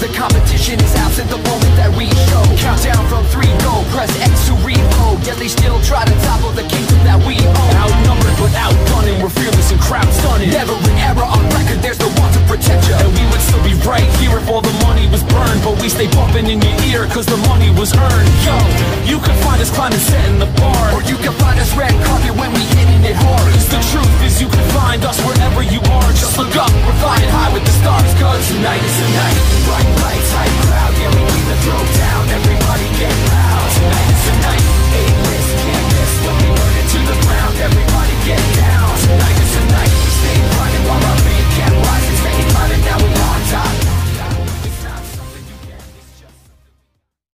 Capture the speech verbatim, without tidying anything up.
The competition is absent the moment that we show. Countdown from three, go, press X to reload. Yet they still try to topple the kingdom that we own. Outnumbered but outdone, and we're fearless and crowd stunning. Never an error on record, there's no one to protect you. And we would still be right here if all the money was burned. But we stay bumping in your ear cause the money was earned. Yo, you can find us climbing, setting the bar, or you can find us red carpet when